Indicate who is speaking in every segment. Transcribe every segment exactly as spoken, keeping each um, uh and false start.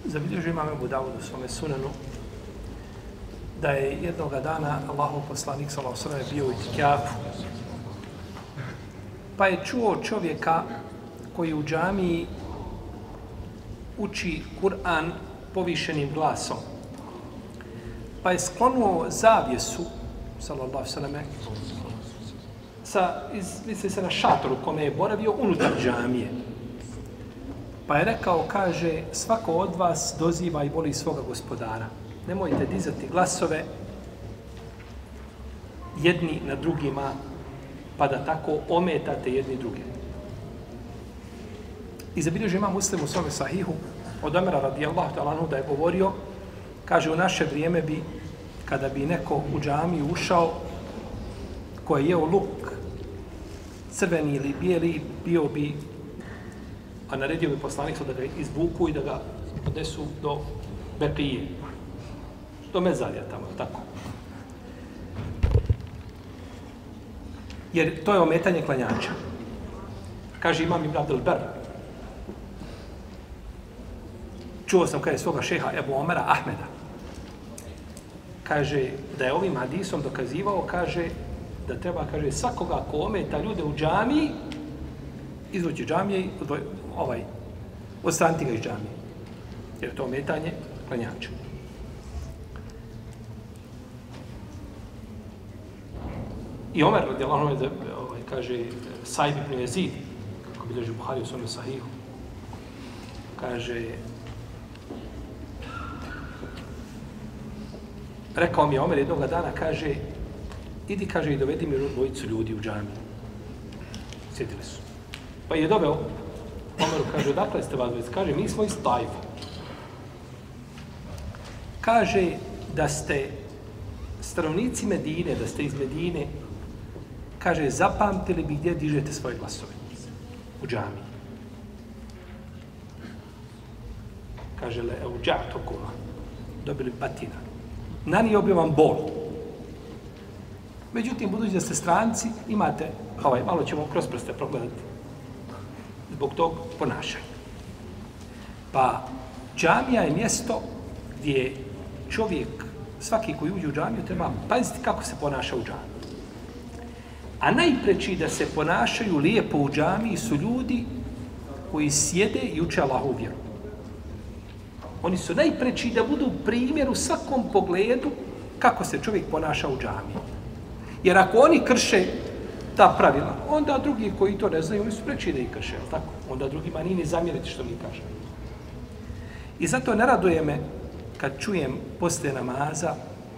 Speaker 1: Zabilježio imam Ebu Davud u svome sunanu da je jednoga dana Allahov poslanik sallallahu alejhi ve sellem bio u itikafu. Pa je čuo čovjeka koji u džamiji uči Kur'an povišenim glasom. Pa je sklonuo zavjesu, sallallahu alejhi ve selleme, sa, iz, misli se na šatoru kome je boravio unutar džamije. Pa je rekao, kaže, svako od vas doziva i voli svoga gospodara. Nemojte dizati glasove jedni na drugima, pa da tako ometate jedni druge. I zabilježio Imam Muslim u svome sahihu od Omera radijallahu ta'ala anhu da je govorio, kaže, u naše vrijeme bi, kada bi neko u džamiju ušao, ko je jeo luk, crveni ili bijeli, bio bi, a naredio bi poslanik da ga izvuku i da ga odnesu do Bekije, do mezarja tamo, tako. Jer to je ometanje klanjača. Kaže Imam Ibn Abdul Ber, čuo sam kada je svoga šeha Ebu Omera Ahmeda, kaže da je ovim hadisom dokazivao, kaže da treba, kaže, svakoga ko ometa ljude u džamiji, izvući džamije i odvoj, ovaj, odstraniti ga iz džamije. Jer je to ometanje klanjača. I Omer, radijallahu anhu, ovaj, kaže, Saib ibn Jezid, kako bilježi Buhari u svome sahihu, kaže, rekao mi je Omer jednoga dana, kaže, idi, kaže, i dovedi mi dvojicu ljudi u džamiju. Sjetili su. Pa je doveo Omeru, kaže, odakle ste vas dvojica? Kaže, mi smo iz Tajfa. Kaže, da ste stanovnici Medine, da ste iz Medine, kaže, zapamtili bi gdje dižete svoje glasove. U džamiji. Kaže, le euđa'tukuma. Dobili batina. Nanio bi vam bol. Međutim, budući da ste stranci, imate, ovaj, malo ćemo kroz prste progledati, zbog tog ponašanja. Pa, džamija je mjesto gdje čovjek, svaki koji uđe u džamiju, treba paziti kako se ponaša u džamiji. A najpreći da se ponašaju lijepo u džamiji su ljudi koji sjede i uče Allahovu vjeru. Oni su najpreći da budu primjer u svakom pogledu kako se čovjek ponaša u džamiji. Jer ako oni krše ta pravila, onda drugi koji to ne znaju, oni su preći da ih krše, tako? Onda drugima nije ni zamjeriti što mi kažemo. I zato ne raduje me kad čujem poslije namaza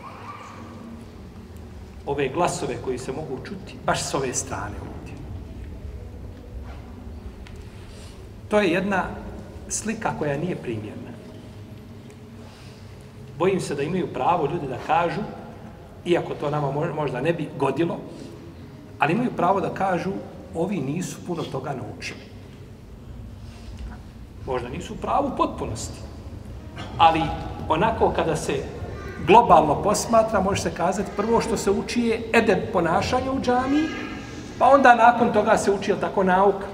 Speaker 1: ove glasove koji se mogu čuti baš s ove strane ovdje. To je jedna slika koja nije primjerna. Bojim se da imaju pravo ljudi da kažu, iako to nama možda ne bi godilo, ali imaju pravo da kažu, ovi nisu puno toga naučili. Možda nisu u pravu potpunosti, ali onako kada se globalno posmatra, može se kazati, prvo što se uči je edeb ponašanja u džamiji, pa onda nakon toga se uči, tako, nauka.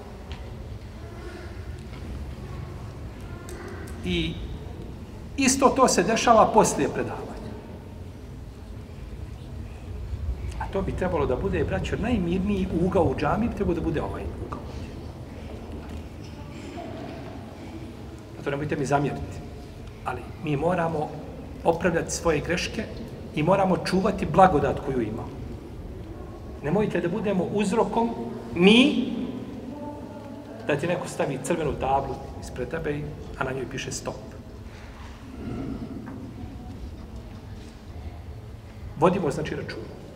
Speaker 1: I isto to se dešava poslije predavanja. A to bi trebalo da bude, braćo, najmirniji ugao u džamiji, bi trebalo da bude ovaj ugao. A to nemojte mi zamjeriti. Ali mi moramo opravljati svoje greške i moramo čuvati blagodat koju imamo. Nemojte da budemo uzrokom mi, da ti neko stavi crvenu tablu ispred tebe, a na njoj piše stop. Vodimo, znači, računa.